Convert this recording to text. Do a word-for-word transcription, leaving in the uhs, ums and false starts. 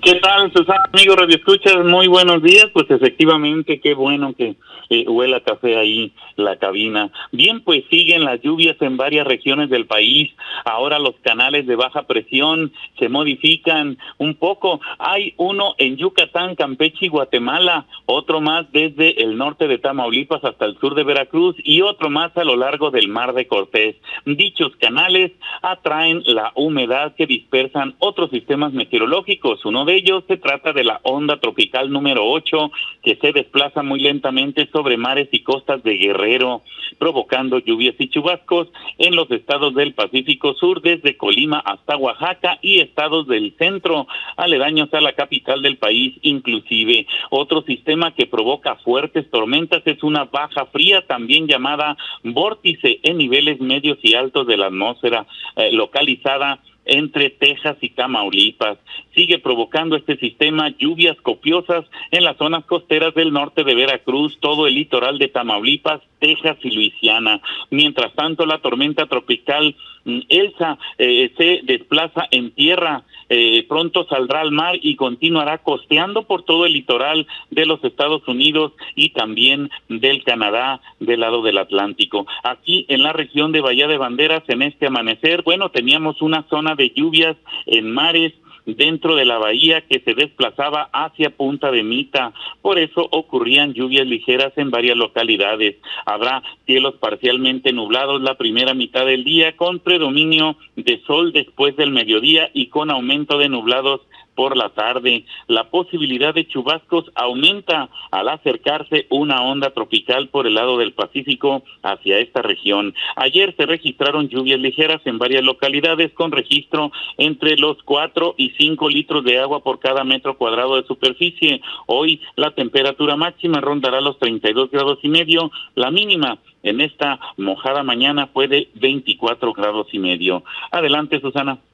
¿Qué tal, Susana, amigo Radio Escuchas? Muy buenos días. Pues efectivamente, qué bueno que eh, huela café ahí la cabina. Bien, pues siguen las lluvias en varias regiones del país. Ahora los canales de baja presión se modifican un poco. Hay uno en Yucatán, Campeche y Guatemala, otro más desde el norte de Tamaulipas hasta el sur de Veracruz y otro más a lo largo del Mar de Cortés. Dichos canales atraen la humedad que dispersan otros sistemas meteorológicos. Uno de ellos se trata de la onda tropical número ocho, que se desplaza muy lentamente sobre mares y costas de Guerrero, provocando lluvias y chubascos en los estados del Pacífico Sur, desde Colima hasta Oaxaca, y estados del centro, aledaños a la capital del país inclusive. Otro sistema que provoca fuertes tormentas es una baja fría, también llamada vórtice, en niveles medios y altos de la atmósfera, eh, localizada entre Texas y Tamaulipas. Sigue provocando este sistema lluvias copiosas en las zonas costeras del norte de Veracruz, todo el litoral de Tamaulipas, Texas y Luisiana. Mientras tanto, la tormenta tropical Elsa eh, se desplaza en tierra, eh, pronto saldrá al mar y continuará costeando por todo el litoral de los Estados Unidos y también del Canadá, del lado del Atlántico. Aquí en la región de Bahía de Banderas, en este amanecer, bueno, teníamos una zona de lluvias en mares dentro de la bahía que se desplazaba hacia Punta de Mita. Por eso ocurrían lluvias ligeras en varias localidades. Habrá cielos parcialmente nublados la primera mitad del día, con predominio de sol después del mediodía y con aumento de nublados por la tarde. La posibilidad de chubascos aumenta al acercarse una onda tropical por el lado del Pacífico hacia esta región. Ayer se registraron lluvias ligeras en varias localidades con registro entre los cuatro y cinco litros de agua por cada metro cuadrado de superficie. Hoy la temperatura máxima rondará los treinta y dos grados y medio, la mínima en esta mojada mañana fue de veinticuatro grados y medio. Adelante, Susana.